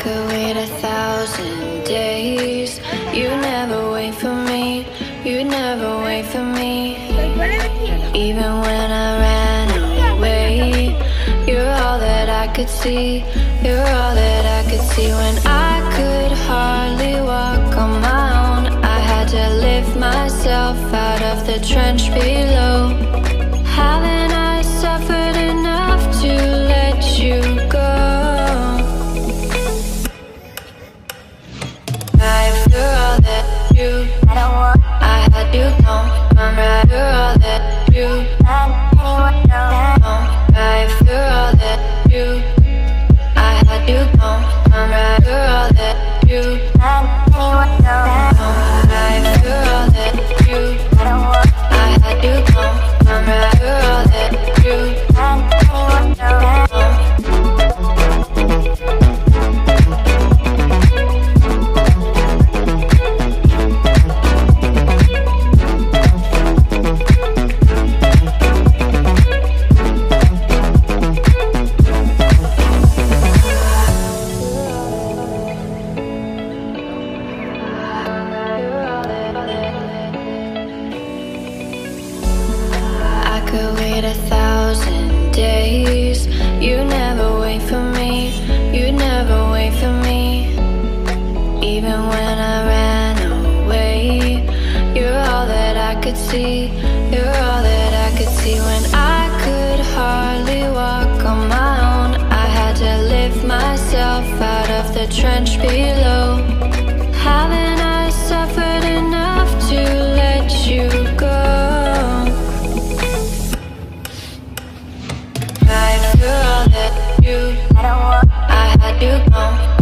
could wait 1,000 days. You never wait for me, you never wait for me. Even when I ran away, you're all that I could see, you're all that I could see. When I could hardly walk on my own, I had to lift myself out of the trench below. Haven't I suffered enough to let you go? After all that you, I had you gone. After all that you, after all that you, I had you gone. After all that you, after all that you, I had you gone. After all that you. Could wait 1,000 days. You never wait for me, you never wait for me. Even when I ran away, you're all that I could see, you're all that I could see. When I could hardly walk on my own, I had to lift myself out of the trench below. Haven't I suffered enough to let you go? After all that you, I had you gone.